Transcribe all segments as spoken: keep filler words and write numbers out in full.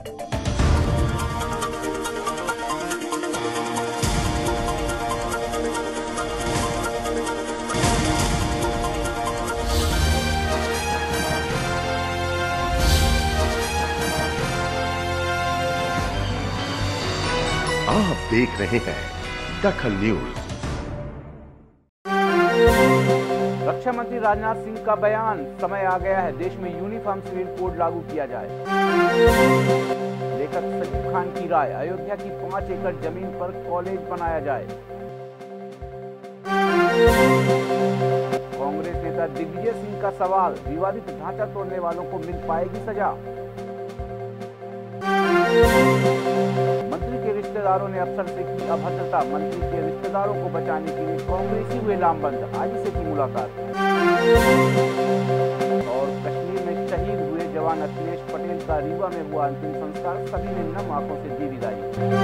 आप देख रहे हैं दखल न्यूज। रक्षा मंत्री राजनाथ सिंह का बयान, समय आ गया है देश में यूनिफॉर्म सिविल कोड लागू किया जाए। लेखक सलीम खान की राय, अयोध्या की पांच एकड़ जमीन पर कॉलेज बनाया जाए। कांग्रेस नेता दिग्विजय सिंह का सवाल, विवादित ढांचा तोड़ने वालों को मिल पाएगी सजा। मंत्री के रिश्तेदारों ने अफसर से की अभद्रता, मंत्री के रिश्तेदारों को बचाने के लिए कांग्रेसी हुए लामबंद, आज से की मुलाकात। और कश्मीर में शहीद हुए जवान अखिलेश पटेल का रीवा में हुआ अंतिम संस्कार, सभी ने नम आंखों से दी विदाई।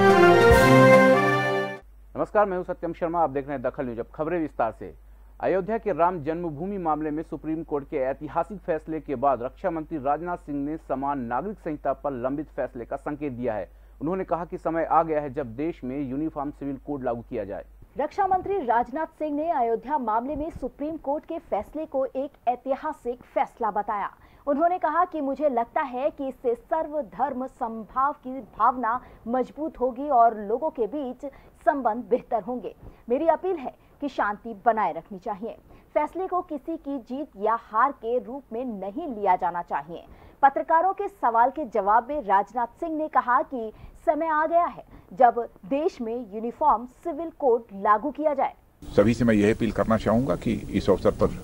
नमस्कार, मैं हूं सत्यम शर्मा, आप देख रहे हैं दखल न्यूज। अब खबरें विस्तार से। अयोध्या के राम जन्मभूमि मामले में सुप्रीम कोर्ट के ऐतिहासिक फैसले के बाद रक्षा मंत्री राजनाथ सिंह ने समान नागरिक संहिता पर लंबित फैसले का संकेत दिया है। उन्होंने कहा कि समय आ गया है जब देश में यूनिफॉर्म सिविल कोड लागू किया जाए। रक्षा मंत्री राजनाथ सिंह ने अयोध्या मामले में सुप्रीम कोर्ट के फैसले को एक ऐतिहासिक फैसला बताया। उन्होंने कहा कि मुझे लगता है कि इससे सर्वधर्म समभाव की भावना मजबूत होगी और लोगों के बीच संबंध बेहतर होंगे। मेरी अपील है कि शांति बनाए रखनी चाहिए। फैसले को किसी की जीत या हार के रूप में नहीं लिया जाना चाहिए। पत्रकारों के सवाल के जवाब में राजनाथ सिंह ने कहा कि समय आ गया है जब देश में यूनिफॉर्म सिविल कोड लागू किया जाए। सभी से मैं यह अपील करना चाहूंगा कि इस अवसर पर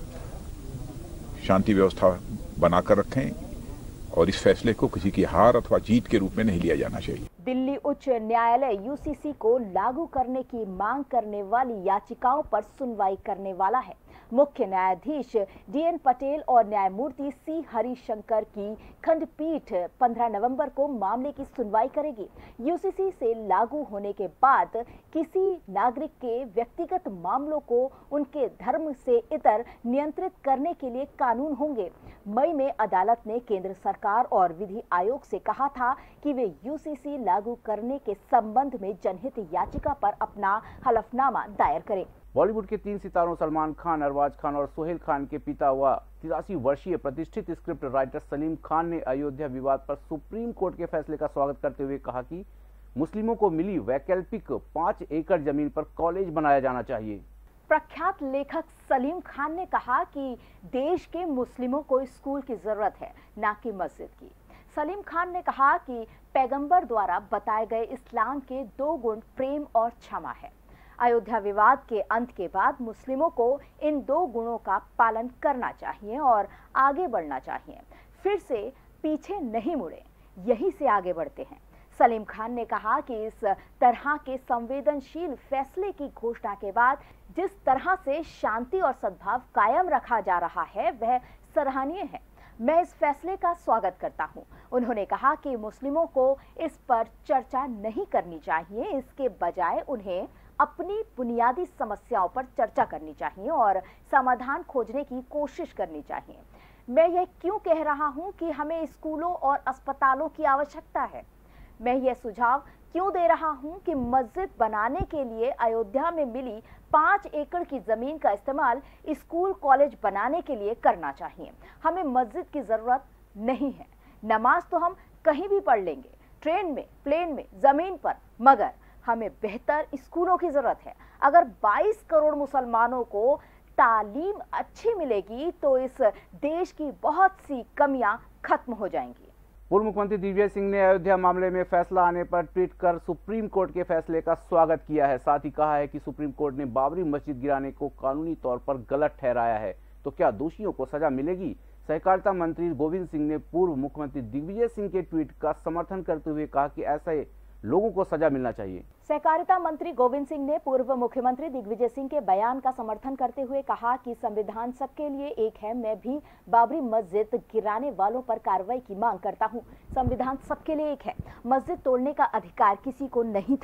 शांति व्यवस्था बनाकर रखें और इस फैसले को किसी की हार अथवा जीत के रूप में नहीं लिया जाना चाहिए। दिल्ली उच्च न्यायालय यूसीसी को लागू करने की मांग करने वाली याचिकाओं पर सुनवाई करने वाला है। मुख्य न्यायाधीश डीएन पटेल और न्यायमूर्ति सी हरिशंकर की खंडपीठ पंद्रह नवंबर को मामले की सुनवाई करेगी। यूसीसी से लागू होने के बाद किसी नागरिक के व्यक्तिगत मामलों को उनके धर्म से इतर नियंत्रित करने के लिए कानून होंगे। मई में अदालत ने केंद्र सरकार और विधि आयोग से कहा था कि वे यूसीसी लागू करने के संबंध में जनहित याचिका पर अपना हलफनामा दायर करें। बॉलीवुड के तीन सितारों सलमान खान, अरबाज खान और सोहेल खान के पिता हुआ तिरासी वर्षीय प्रतिष्ठित स्क्रिप्ट राइटर सलीम खान ने अयोध्या विवाद पर सुप्रीम कोर्ट के फैसले का स्वागत करते हुए कहा कि मुस्लिमों को मिली वैकल्पिक पांच एकड़ जमीन पर कॉलेज बनाया जाना चाहिए। प्रख्यात लेखक सलीम खान ने कहा कि देश के मुस्लिमों को स्कूल की जरूरत है, ना कि मस्जिद की। सलीम खान ने कहा कि पैगंबर द्वारा बताए गए इस्लाम के दो गुण प्रेम और क्षमा है। अयोध्या विवाद के अंत के बाद मुस्लिमों को इन दो गुणों का पालन करना चाहिए और आगे बढ़ना चाहिए। फिर से पीछे नहीं मुड़े, यही से आगे बढ़ते हैं। सलीम खान ने कहा कि इस तरह के संवेदनशील फैसले की घोषणा के बाद जिस तरह से शांति और सद्भाव कायम रखा जा रहा है वह सराहनीय है। मैं इस फैसले का स्वागत करता हूं। उन्होंने कहा कि मुस्लिमों को इस पर चर्चा नहीं करनी चाहिए, इसके बजाय उन्हें अपनी बुनियादी समस्याओं पर चर्चा करनी चाहिए और समाधान खोजने की कोशिश करनी चाहिए। मैं यह क्यों कह रहा हूं कि हमें स्कूलों और अस्पतालों की आवश्यकता है? मैं यह सुझाव क्यों दे रहा हूं कि मस्जिद बनाने के लिए अयोध्या में मिली पांच एकड़ की जमीन का इस्तेमाल स्कूल कॉलेज बनाने के लिए करना चाहिए? हमें मस्जिद की जरूरत नहीं है। नमाज तो हम कहीं भी पढ़ लेंगे, ट्रेन में, प्लेन में, जमीन पर, मगर हमें बेहतर स्कूलों की जरूरत है। अगर बाईस करोड़ मुसलमानों को तालीम अच्छी मिलेगी तो इस देश की बहुत सी कमियां खत्म हो जाएंगी। पूर्व मुख्यमंत्री दिग्विजय सिंह ने अयोध्या मामले में फैसला आने पर ट्वीट कर सुप्रीम कोर्ट के फैसले का स्वागत किया है। साथ ही कहा है कि सुप्रीम कोर्ट ने बाबरी मस्जिद गिराने को कानूनी तौर पर गलत ठहराया है, तो क्या दोषियों को सजा मिलेगी? सहकारिता मंत्री गोविंद सिंह ने पूर्व मुख्यमंत्री दिग्विजय सिंह के ट्वीट का समर्थन करते हुए कहा कि ऐसे लोगों को सजा मिलना चाहिए। सहकारिता मंत्री गोविंद सिंह ने पूर्व मुख्यमंत्री दिग्विजय सिंह के बयान का समर्थन करते हुए कहा कि संविधान सबके लिए एक है। मैं भी बाबरी मस्जिद गिराने वालों पर कार्रवाई की मांग करता हूं। संविधान सबके लिए एक है। मस्जिद तोड़ने का अधिकार किसी को नहीं था।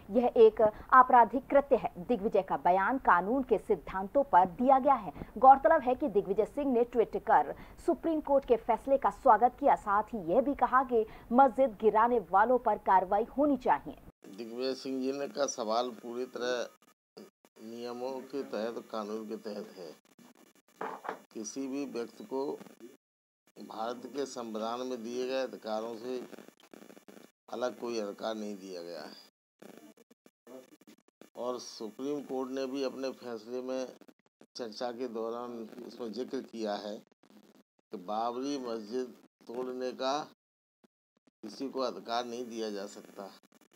यह एक आपराधिक कृत्य है। दिग्विजय का बयान कानून के सिद्धांतों पर दिया गया है। गौरतलब है कि दिग्विजय सिंह ने ट्वीट कर सुप्रीम कोर्ट के फैसले का स्वागत किया, साथ ही यह भी कहा कि मस्जिद गिराने वालों पर कार्रवाई होनी चाहिए। दिग्विजय सिंह जी ने का सवाल पूरी तरह नियमों के तहत, कानून के तहत है। किसी भी व्यक्ति को भारत के संविधान में दिए गए अधिकारों से अलग कोई अधिकार नहीं दिया गया है और सुप्रीम कोर्ट ने भी अपने फैसले में चर्चा के दौरान इसमें जिक्र किया है कि बाबरी मस्जिद तोड़ने का किसी को अधिकार नहीं दिया जा सकता।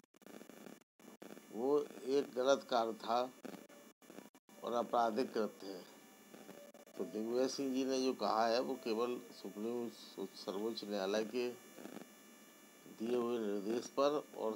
वो एक गलत कार्य था और आपराधिक कृत्य है। तो दिग्विजय सिंह जी ने जो कहा है वो केवल सुप्रीम सर्वोच्च न्यायालय के दिए हुए निर्देश पर और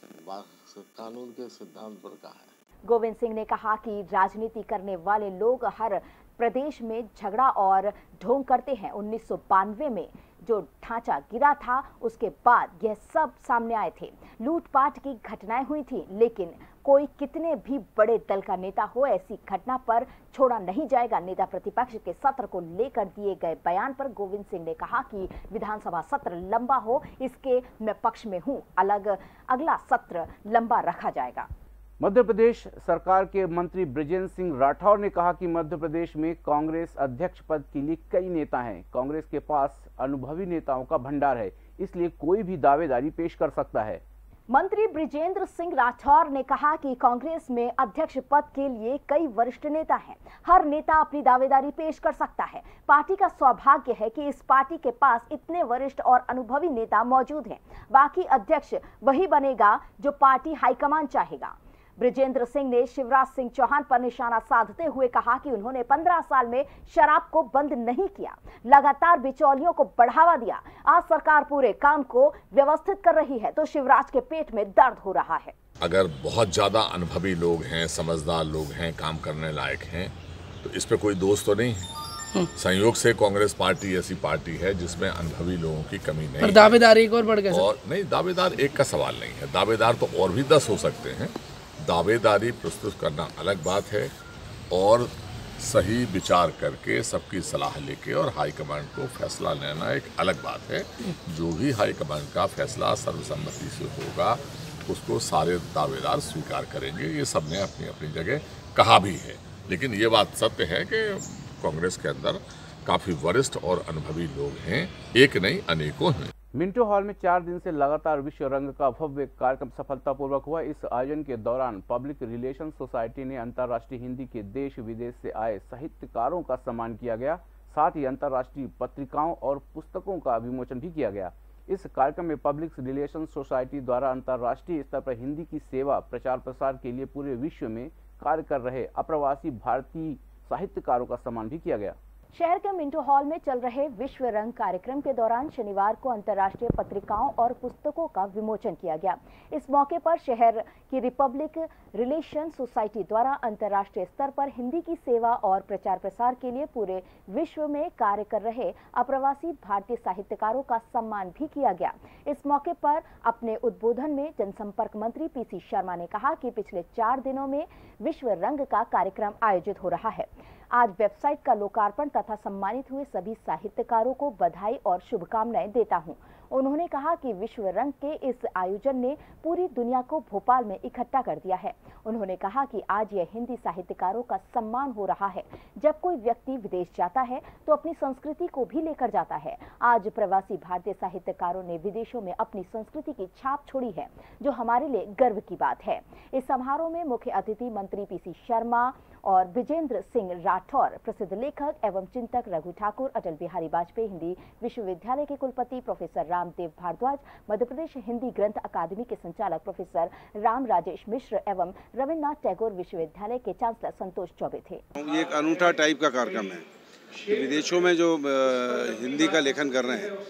कानून के सिद्धांत पर कहा है। गोविंद सिंह ने कहा कि राजनीति करने वाले लोग हर प्रदेश में झगड़ा और ढोंग करते हैं। उन्नीस सौ बानवे में जो ढांचा गिरा था उसके बाद यह सब सामने आए थे। लूटपाट की घटनाएं हुई थी, लेकिन कोई कितने भी बड़े दल का नेता हो, ऐसी घटना पर छोड़ा नहीं जाएगा। नेता प्रतिपक्ष के सत्र को लेकर दिए गए बयान पर गोविंद सिंह ने कहा कि विधानसभा सत्र लंबा हो, इसके मैं पक्ष में हूं। अलग अगला सत्र लंबा रखा जाएगा। मध्य प्रदेश सरकार के मंत्री बृजेंद्र सिंह राठौर ने कहा कि मध्य प्रदेश में कांग्रेस अध्यक्ष पद के लिए कई नेता हैं। कांग्रेस के पास अनुभवी नेताओं का भंडार है, इसलिए कोई भी दावेदारी पेश कर सकता है। मंत्री बृजेंद्र सिंह राठौर ने कहा कि कांग्रेस में अध्यक्ष पद के लिए कई वरिष्ठ नेता हैं। हर नेता अपनी दावेदारी पेश कर सकता है। पार्टी का सौभाग्य है कि इस पार्टी के पास इतने वरिष्ठ और अनुभवी नेता मौजूद हैं। बाकी अध्यक्ष वही बनेगा जो पार्टी हाईकमान चाहेगा। बृजेंद्र सिंह ने शिवराज सिंह चौहान पर निशाना साधते हुए कहा कि उन्होंने पंद्रह साल में शराब को बंद नहीं किया, लगातार बिचौलियों को बढ़ावा दिया। आज सरकार पूरे काम को व्यवस्थित कर रही है तो शिवराज के पेट में दर्द हो रहा है। अगर बहुत ज्यादा अनुभवी लोग हैं, समझदार लोग हैं, काम करने लायक हैं, तो इस पे कोई दोष तो नहीं है। संयोग से कांग्रेस पार्टी ऐसी पार्टी है जिसमें अनुभवी लोगों की कमी नहीं। दावेदार एक और बढ़ गया और नहीं, दावेदार एक का सवाल नहीं है। दावेदार तो और भी दस हो सकते हैं। दावेदारी प्रस्तुत करना अलग बात है और सही विचार करके सबकी सलाह लेके और हाईकमांड को फैसला लेना एक अलग बात है। जो भी हाईकमांड का फैसला सर्वसम्मति से होगा उसको सारे दावेदार स्वीकार करेंगे। ये सबने अपनी अपनी जगह कहा भी है, लेकिन ये बात सत्य है कि कांग्रेस के अंदर काफी वरिष्ठ और अनुभवी लोग हैं, एक नहीं अनेकों हैं। मिंटो हॉल में चार दिन से लगातार विश्व रंग का भव्य कार्यक्रम सफलतापूर्वक हुआ। इस आयोजन के दौरान पब्लिक रिलेशन सोसाइटी ने अंतर्राष्ट्रीय हिंदी के देश विदेश से आए साहित्यकारों का सम्मान किया गया। साथ ही अंतर्राष्ट्रीय पत्रिकाओं और पुस्तकों का विमोचन भी किया गया। इस कार्यक्रम में पब्लिक रिलेशन सोसाइटी द्वारा अंतर्राष्ट्रीय स्तर पर हिंदी की सेवा प्रचार प्रसार के लिए पूरे विश्व में कार्य कर रहे अप्रवासी भारतीय साहित्यकारों का सम्मान भी किया गया। शहर के मिंटो हॉल में चल रहे विश्व रंग कार्यक्रम के दौरान शनिवार को अंतर्राष्ट्रीय पत्रिकाओं और पुस्तकों का विमोचन किया गया। इस मौके पर शहर की रिपब्लिक रिलेशन सोसाइटी द्वारा अंतर्राष्ट्रीय स्तर पर हिंदी की सेवा और प्रचार प्रसार के लिए पूरे विश्व में कार्य कर रहे अप्रवासी भारतीय साहित्यकारों का सम्मान भी किया गया। इस मौके पर अपने उद्बोधन में जनसंपर्क मंत्री पीसी शर्मा ने कहा कि पिछले चार दिनों में विश्व रंग का कार्यक्रम आयोजित हो रहा है। आज वेबसाइट का लोकार्पण तथा सम्मानित हुए सभी साहित्यकारों को बधाई और शुभकामनाएं देता हूं। उन्होंने कहा कि विश्व रंग के इस आयोजन ने पूरी दुनिया को भोपाल में इकट्ठा कर दिया है। उन्होंने कहा कि आज यह हिंदी साहित्यकारों का सम्मान हो रहा है। जब कोई व्यक्ति विदेश जाता है तो अपनी संस्कृति को भी लेकर जाता है। आज प्रवासी भारतीय साहित्यकारों ने विदेशों में अपनी संस्कृति की छाप छोड़ी है, जो हमारे लिए गर्व की बात है। इस समारोह में मुख्य अतिथि मंत्री पीसी शर्मा और बृजेंद्र सिंह राठौर, प्रसिद्ध लेखक एवं चिंतक रघु ठाकुर, अटल बिहारी वाजपेयी हिंदी विश्वविद्यालय के कुलपति प्रोफेसर रामदेव भारद्वाज, मध्य प्रदेश हिंदी ग्रंथ अकादमी के संचालक प्रोफेसर राम राजेश मिश्र एवं रविन्द्रनाथ टैगोर विश्वविद्यालय के चांसलर संतोष चौबे थे। ये एक अनूठा टाइप का कार्यक्रम है। विदेशों में जो हिंदी का लेखन कर रहे हैं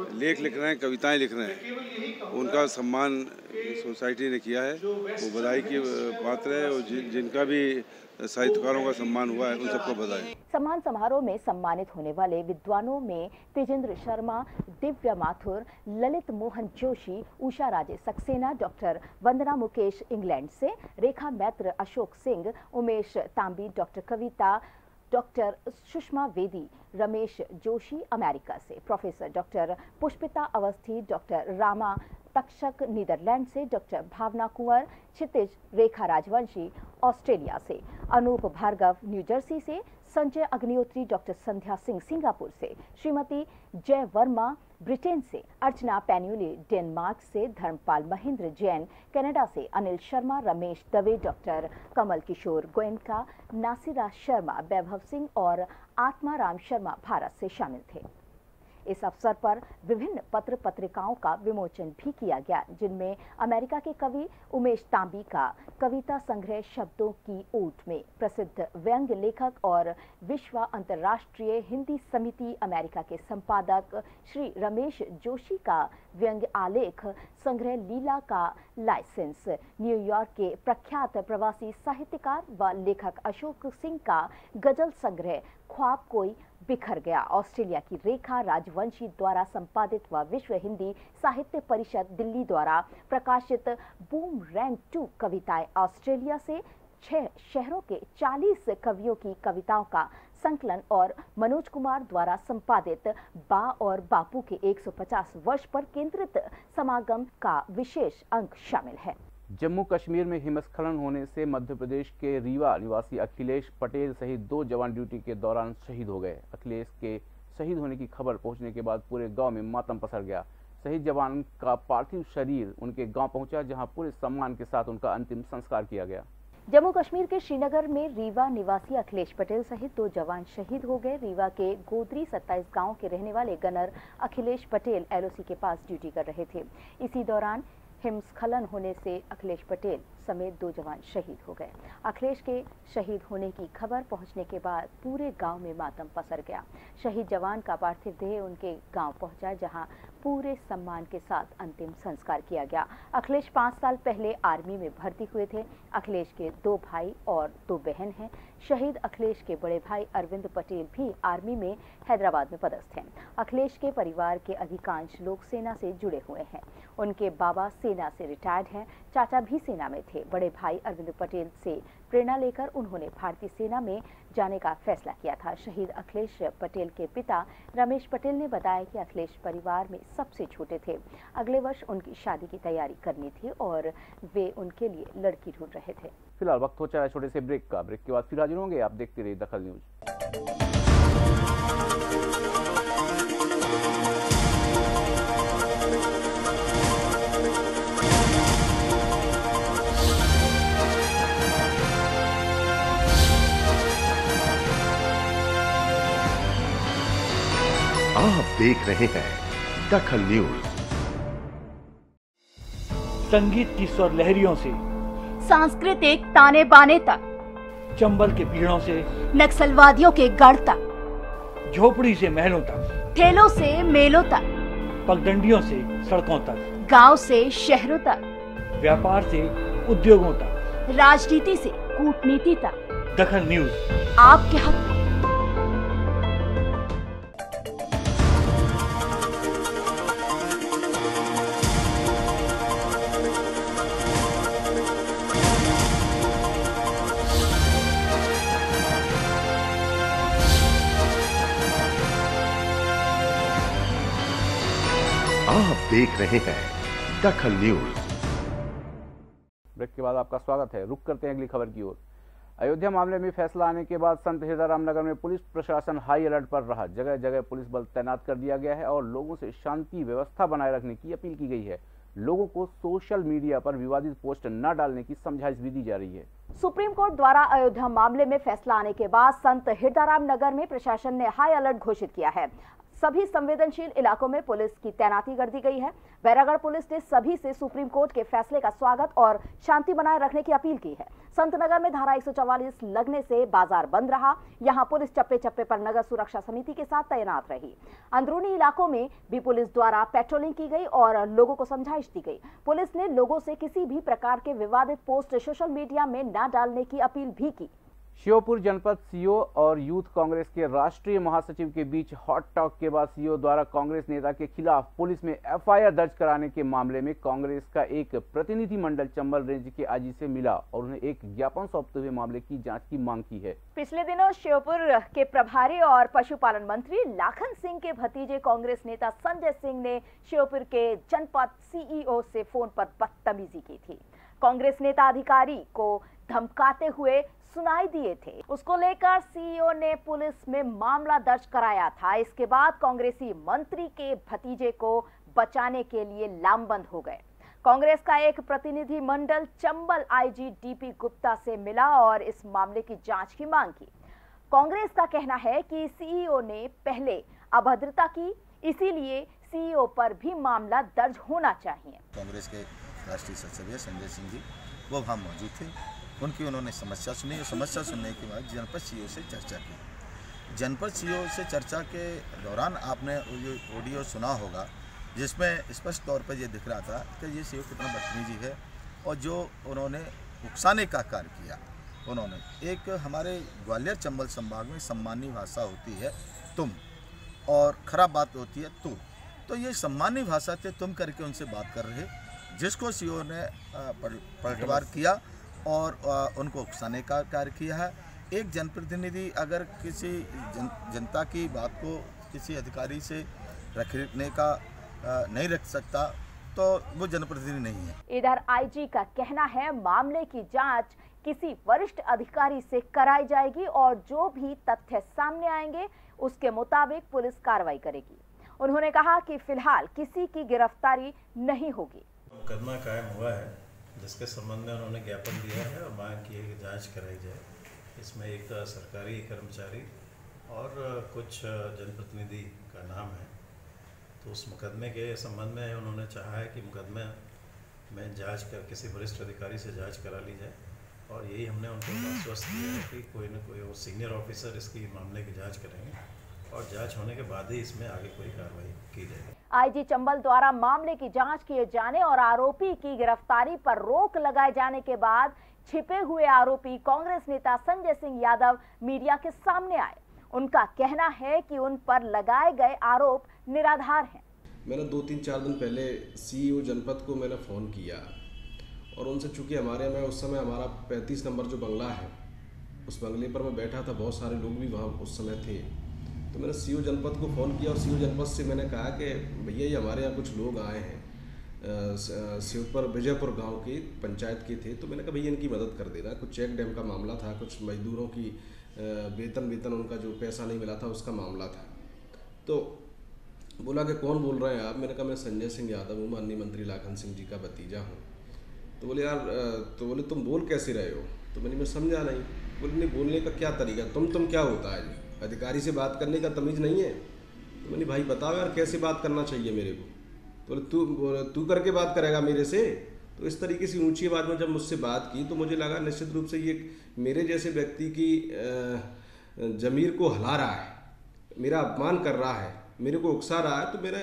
लेख लिख रहे हैं, कविताएं लिख रहे हैं, उनका सम्मान सोसाइटी ने किया है, वो बधाई की पात्र है। और जिन, जिनका भी साहित्यकारों का सम्मान हुआ है उन सबको बधाई। सम्मान समारोह में सम्मानित होने वाले विद्वानों में तेजेंद्र शर्मा, दिव्या माथुर, ललित मोहन जोशी, उषा राजे सक्सेना, डॉक्टर वंदना मुकेश इंग्लैंड से, Rekha Maitra, Ashok Singh, Umesh Tambi, doctor Kavita, doctor Sushma Vedi, Ramesh Joshi America से, professor doctor Pushpita Awasthi, doctor Rama Takshak Netherlands से, डॉक्टर भावना कुंवर, क्षितिज रेखा राजवंशी ऑस्ट्रेलिया से, अनूप भार्गव न्यू जर्सी से, संजय अग्निहोत्री, डॉक्टर संध्या सिंह सिंगापुर से, श्रीमती जय वर्मा ब्रिटेन से, अर्चना पैन्यूली डेनमार्क से, धर्मपाल महेंद्र जैन कनाडा से, अनिल शर्मा, रमेश दवे, डॉक्टर कमल किशोर गोयनका, नासिरा शर्मा, वैभव सिंह और आत्माराम शर्मा भारत से शामिल थे। इस अवसर पर विभिन्न पत्र पत्रिकाओं का विमोचन भी किया गया, जिनमें अमेरिका के कवि उमेश तांबी का कविता संग्रह शब्दों की ऊँट में, प्रसिद्ध व्यंग्य लेखक और विश्व अंतर्राष्ट्रीय हिंदी समिति अमेरिका के संपादक श्री रमेश जोशी का व्यंग्य आलेख संग्रह लीला का लाइसेंस, न्यूयॉर्क के प्रख्यात प्रवासी साहित्यकार व लेखक अशोक सिंह का गजल संग्रह ख्वाब कोई बिखर गया, ऑस्ट्रेलिया की रेखा राजवंशी द्वारा संपादित व विश्व हिंदी साहित्य परिषद दिल्ली द्वारा प्रकाशित बूम रैंक टू कविताएं, ऑस्ट्रेलिया से छह शहरों के चालीस कवियों की कविताओं का संकलन और मनोज कुमार द्वारा संपादित बा और बापू के एक सौ पचास वर्ष पर केंद्रित समागम का विशेष अंक शामिल है। जम्मू कश्मीर में हिमस्खलन होने से मध्य प्रदेश के रीवा निवासी अखिलेश पटेल सहित दो जवान ड्यूटी के दौरान शहीद हो गए। अखिलेश के शहीद होने की खबर पहुंचने के बाद पूरे गांव में मातम पसर गया। शहीद जवान का पार्थिव शरीर उनके गांव पहुंचा, जहां पूरे सम्मान के साथ उनका अंतिम संस्कार किया गया। जम्मू कश्मीर के श्रीनगर में रीवा निवासी अखिलेश पटेल सहित दो जवान शहीद हो गए। रीवा के गोदरी सत्ताईस गांव के रहने वाले गनर अखिलेश पटेल एलओसी के पास ड्यूटी कर रहे थे। इसी दौरान हिमस्खलन होने से अखिलेश पटेल समेत दो जवान शहीद हो गए। अखिलेश के शहीद होने की खबर पहुंचने के बाद पूरे गांव में मातम पसर गया। शहीद जवान का पार्थिव देह उनके गांव पहुंचा, जहां पूरे सम्मान के साथ अंतिम संस्कार किया गया। अखिलेश पाँच साल पहले आर्मी में भर्ती हुए थे। अखिलेश के दो भाई और दो बहन हैं। शहीद अखिलेश के बड़े भाई अरविंद पटेल भी आर्मी में हैदराबाद में पदस्थ हैं। अखिलेश के परिवार के अधिकांश लोग सेना से जुड़े हुए हैं। उनके बाबा सेना से रिटायर्ड हैं, चाचा भी सेना में थे। बड़े भाई अरविंद पटेल से प्रेरणा लेकर उन्होंने भारतीय सेना में जाने का फैसला किया था। शहीद अखिलेश पटेल के पिता रमेश पटेल ने बताया कि अखिलेश परिवार में सबसे छोटे थे। अगले वर्ष उनकी शादी की तैयारी करनी थी और वे उनके लिए लड़की ढूंढ रहे थे। फिलहाल वक्त हो चला है छोटे से ब्रेक का। ब्रेक के बाद फिर हाजिर होंगे। आप देखते रहिए दखल न्यूज। आप देख रहे हैं दखल न्यूज। संगीत की स्वर लहरियों से सांस्कृतिक ताने बाने तक, चंबल के पीड़ों से नक्सलवादियों के गढ़ तक, झोपड़ी से महलों तक, ठेलों से मेलों तक, पगडंडियों से सड़कों तक, गांव से शहरों तक, व्यापार से उद्योगों तक, राजनीति से कूटनीति तक, दखल न्यूज आपके हक में। आप देख रहे हैं दखल न्यूज। ब्रेक के बाद आपका स्वागत है। रुक करते हैं अगली खबर की ओर। अयोध्या मामले में फैसला आने के बाद संत हिरदाराम नगर में पुलिस प्रशासन हाई अलर्ट पर रहा। जगह जगह पुलिस बल तैनात कर दिया गया है और लोगों से शांति व्यवस्था बनाए रखने की अपील की गई है। लोगों को सोशल मीडिया पर विवादित पोस्ट न डालने की समझाइश भी दी जा रही है। सुप्रीम कोर्ट द्वारा अयोध्या मामले में फैसला आने के बाद संत हिरदाराम नगर में प्रशासन ने हाई अलर्ट घोषित किया है। सभी संवेदनशील इलाकों में पुलिस की तैनाती कर दी गई है। बैरागढ़ पुलिस ने सभी से सुप्रीम कोर्ट के फैसले का स्वागत और शांति बनाए रखने की अपील की है। संतनगर में धारा एक सौ चौवालीस लगने से बाजार बंद रहा। यहां पुलिस चप्पे चप्पे पर नगर सुरक्षा समिति के साथ तैनात रही। अंदरूनी इलाकों में भी पुलिस द्वारा पेट्रोलिंग की गई और लोगों को समझाइश दी गई। पुलिस ने लोगों से किसी भी प्रकार के विवादित पोस्ट सोशल मीडिया में न डालने की अपील भी की। श्योपुर जनपद सीओ और यूथ कांग्रेस के राष्ट्रीय महासचिव के बीच हॉट टॉक के बाद सीओ द्वारा कांग्रेस नेता के खिलाफ पुलिस में एफ आई आर दर्ज कराने के मामले में कांग्रेस का एक प्रतिनिधि मंडल चंबल रेंज के आईजी से मिला और उन्हें एक ज्ञापन सौंपते हुए मामले की जांच की मांग की है। पिछले दिनों श्योपुर के प्रभारी और पशुपालन मंत्री लाखन सिंह के भतीजे कांग्रेस नेता संजय सिंह ने श्योपुर के जनपद सीईओ से फोन पर बदतमीजी की थी। कांग्रेस नेता अधिकारी को धमकाते हुए सुनाई दिए थे। उसको लेकर सीईओ ने पुलिस में मामला दर्ज कराया था। इसके बाद कांग्रेसी मंत्री के भतीजे को बचाने के लिए लामबंद हो गए। कांग्रेस का एक प्रतिनिधि मंडल चंबल आईजी डीपी गुप्ता से मिला और इस मामले की जांच की मांग की। कांग्रेस का कहना है कि सीईओ ने पहले अभद्रता की, इसीलिए सीईओ पर भी मामला दर्ज होना चाहिए। कांग्रेस के राष्ट्रीय सचिव संजय सिंह जी वो वहाँ मौजूद थे। उनकी उन्होंने समस्या सुनी और समस्या सुनने के बाद जनपद सीईओ से चर्चा की। जनपद सीईओ से चर्चा के दौरान आपने ये ऑडियो सुना होगा जिसमें स्पष्ट तौर पर ये दिख रहा था कि ये सीईओ कितना बदतमीजी है और जो उन्होंने उकसाने का कार्य किया। उन्होंने एक हमारे ग्वालियर चंबल संभाग में सम्मानी भाषा होती है तुम और खराब बात होती है तू, तो ये सम्मानी भाषा से तुम करके उनसे बात कर रहे, जिसको सीईओ ने पलटवार किया और उनको उकसाने का कार्य किया है। एक जनप्रतिनिधि अगर किसी जन, जनता की बात को किसी अधिकारी से रखने का नहीं रख सकता तो वो जनप्रतिनिधि नहीं है। इधर आईजी का कहना है मामले की जांच किसी वरिष्ठ अधिकारी से कराई जाएगी और जो भी तथ्य सामने आएंगे उसके मुताबिक पुलिस कार्रवाई करेगी। उन्होंने कहा कि फिलहाल किसी की गिरफ्तारी नहीं होगी। मुकदमा कायम हुआ है जिसके संबंध में उन्होंने ज्ञापन दिया है और मांग की है कि जांच कराई जाए। इसमें एक सरकारी कर्मचारी और कुछ जनप्रतिनिधि का नाम है, तो उस मुकदमे के संबंध में उन्होंने चाहा है कि मुकदमे में जांच कर किसी वरिष्ठ अधिकारी से जांच करा ली जाए और यही हमने उनको आश्वस्त किया है कि कोई न कोई वो सीनियर ऑफिसर इसकी मामले की जाँच करेंगे और जांच होने के बाद ही इसमें आगे कोई कार्रवाई की जाएगी। आईजी चंबल द्वारा मामले की जांच किए जाने और आरोपी की गिरफ्तारी पर रोक लगाए जाने के बाद छिपे हुए आरोपी कांग्रेस नेता संजय सिंह यादव मीडिया के सामने आए। उनका कहना है कि उन पर लगाए गए आरोप निराधार हैं। मैंने दो तीन चार दिन पहले सीईओ जनपद को मैंने फ़ोन किया और उनसे, चूँकि हमारे में उस समय हमारा पैंतीस नंबर जो बंगला है उस बंगले पर मैं बैठा था, बहुत सारे लोग भी वहाँ उस समय थे, तो मैंने सीईओ जनपद को फ़ोन किया और सीईओ जनपद से मैंने कहा कि भैया ये हमारे यहाँ कुछ लोग आए हैं शिवपुर विजयपुर गांव की पंचायत के थे, तो मैंने कहा भैया इनकी मदद कर देना। कुछ चेक डैम का मामला था, कुछ मजदूरों की वेतन वेतन उनका जो पैसा नहीं मिला था उसका मामला था। तो बोला कि कौन बोल रहे हैं आप? मैंने कहा मैं संजय सिंह यादव हूँ, माननीय मंत्री लाखन सिंह जी का भतीजा हूँ। तो बोले यार, तो बोले तुम बोल कैसे रहे हो? तो मैंने मैं समझा नहीं। बोले नहीं, बोलने का क्या तरीका, तुम तुम क्या होता है, अधिकारी से बात करने का तमीज़ नहीं है? तो मैंने भाई बताओ यार कैसे बात करना चाहिए मेरे को? तो बोले तू तू करके बात करेगा मेरे से? तो इस तरीके से ऊंची आवाज़ में जब मुझसे बात की तो मुझे लगा निश्चित रूप से ये मेरे जैसे व्यक्ति की ज़मीर को हिला रहा है, मेरा अपमान कर रहा है, मेरे को उकसा रहा है। तो मेरा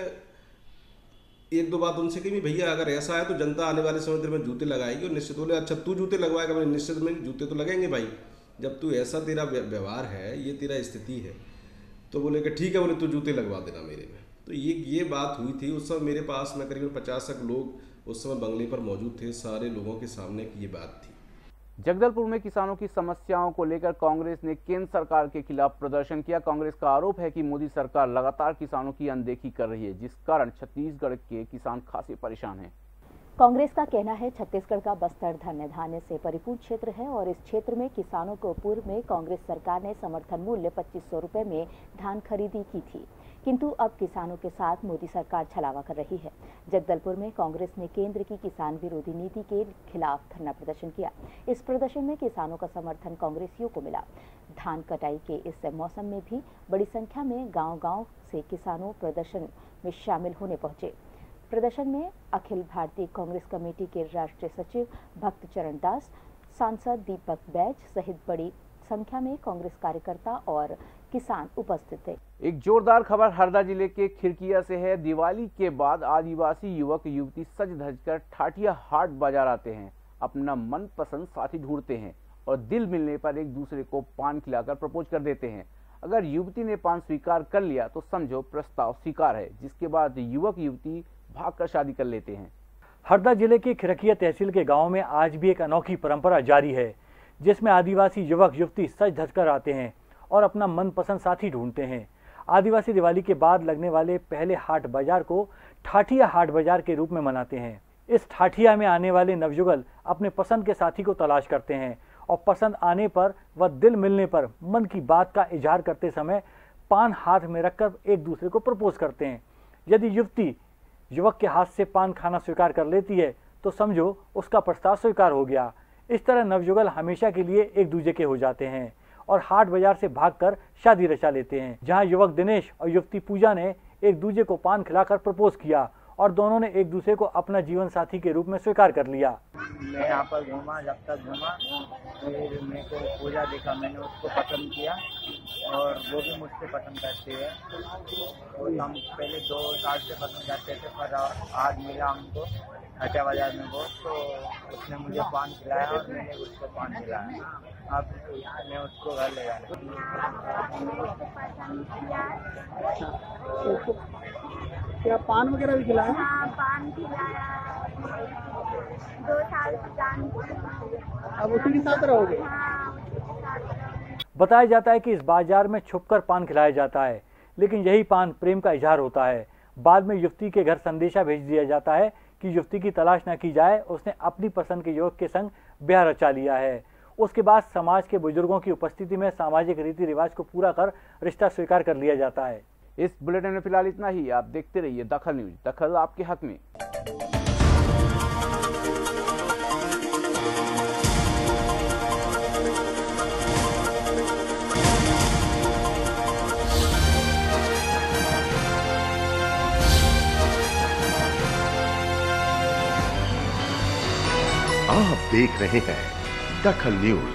एक दो बात उनसे कही, भैया अगर ऐसा है तो जनता आने वाले समय तेरे में जूते लगाएगी। और निश्चित बोले अच्छा तू जूते लगवाएगा? मैंने निश्चित में जूते तो लगेंगे भाई, जब तू ऐसा तेरा व्यवहार है, ये तेरा स्थिति है। तो बोले कि ठीक है, बोले तू जूते लगवा देना मेरे में। तो ये ये बात हुई थी। उस समय मेरे पास में करीबन पचास तक लोग उस समय बंगले पर मौजूद थे, सारे लोगों के सामने की ये बात थी। जगदलपुर में किसानों की समस्याओं को लेकर कांग्रेस ने केंद्र सरकार के खिलाफ प्रदर्शन किया। कांग्रेस का आरोप है कि मोदी सरकार लगातार किसानों की अनदेखी कर रही है, जिस कारण छत्तीसगढ़ के किसान खासे परेशान हैं। कांग्रेस का कहना है छत्तीसगढ़ का बस्तर धन्य धान्य से परिपूर्ण क्षेत्र है और इस क्षेत्र में किसानों को पूर्व में कांग्रेस सरकार ने समर्थन मूल्य पच्चीस सौ रुपए में धान खरीदी की थी। किंतु अब किसानों के साथ मोदी सरकार छलावा कर रही है। जगदलपुर में कांग्रेस ने केंद्र की किसान विरोधी नीति के खिलाफ धरना प्रदर्शन किया। इस प्रदर्शन में किसानों का समर्थन कांग्रेसियों को मिला। धान कटाई के इस मौसम में भी बड़ी संख्या में गांव-गांव से किसानों प्रदर्शन में शामिल होने पहुंचे। प्रदर्शन में अखिल भारतीय कांग्रेस कमेटी के राष्ट्रीय सचिव भक्त चरण दास, सांसद दीपक बैज सहित बड़ी संख्या में कांग्रेस कार्यकर्ता और किसान उपस्थित थे। एक जोरदार खबर हरदा जिले के खिरकिया से है। दिवाली के बाद आदिवासी युवक युवती सज धज कर ठाठिया हाट बाजार आते हैं, अपना मनपसंद साथी ढूंढते हैं और दिल मिलने पर एक दूसरे को पान खिलाकर प्रपोज कर देते हैं। अगर युवती ने पान स्वीकार कर लिया तो समझो प्रस्ताव स्वीकार है, जिसके बाद युवक युवती भागकर शादी कर लेते हैं। हरदा जिले के खिरकिया तहसील के गांव में आज भी एक अनोखी परंपरा जारी है, जिसमें आदिवासी युवक युवती सज धज कर आते हैं और अपना मनपसंद साथी ढूंढते हैं। आदिवासी दिवाली के बाद लगने वाले पहले हाट बाजार को ठाठिया हाट बाजार के रूप में मनाते हैं। इस ठाठिया में आने वाले नवयुगल अपने पसंद के साथी को तलाश करते हैं और पसंद आने पर व दिल मिलने पर मन की बात का इजहार करते समय पान हाथ में रखकर एक दूसरे को प्रपोज करते हैं। यदि युवती युवक के हाथ से पान खाना स्वीकार कर लेती है तो समझो उसका प्रस्ताव स्वीकार हो गया। इस तरह नवयुगल हमेशा के लिए एक दूसरे के हो जाते हैं और हाट बाजार से भागकर शादी रचा लेते हैं, जहां युवक दिनेश और युवती पूजा ने एक दूसरे को पान खिलाकर प्रपोज किया और दोनों ने एक दूसरे को अपना जीवन साथी के रूप में स्वीकार कर लिया। मैं यहाँ पर घूमा, जब तक घूमा फिर मेरे को पूजा देखा, मैंने उसको पसंद किया और वो भी मुझसे पसंद करती है। तो हम पहले दो साल से पसंद करते थे, पर आज मिला हमको हटिया बाजार में वो, तो उसने मुझे पान खिलाया और मैंने उसको पान खिलाया। अब मैं उसको घर ले जाना। क्या पान वगैरह भी खिलाया? हाँ, पान खिलाया। दो साल से जान। अब उसी के साथ रहोगे? हाँ। बताया जाता है कि इस बाजार में छुपकर पान खिलाया जाता है, लेकिन यही पान प्रेम का इजहार होता है। बाद में युवती के घर संदेशा भेज दिया जाता है कि युवती की तलाश न की जाए, उसने अपनी पसंद के युवक के संग ब्याह रचा लिया है। उसके बाद समाज के बुजुर्गों की उपस्थिति में सामाजिक रीति रिवाज को पूरा कर रिश्ता स्वीकार कर लिया जाता है। इस बुलेटिन में फिलहाल इतना ही। आप देखते रहिए दखल न्यूज, दखल आपके हक में। आप देख रहे हैं दखल न्यूज।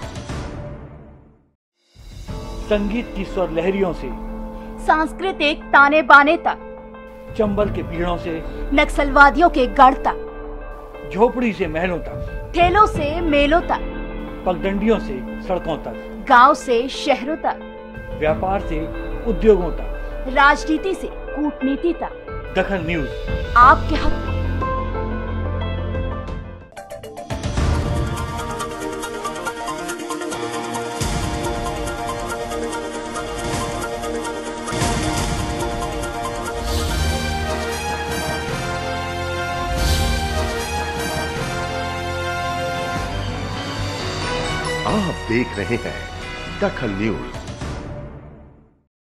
संगीत की स्वर लहरियों से सांस्कृतिक ताने बाने तक, चंबल के पीड़ों से नक्सलवादियों के गढ़ तक, झोपड़ी से महलों तक, ठेलों से मेलों तक, पगडंडियों से सड़कों तक, गांव से शहरों तक, व्यापार से उद्योगों तक, राजनीति से कूटनीति तक, दखल न्यूज आपके हक में। आप देख रहे हैं दखल न्यूज।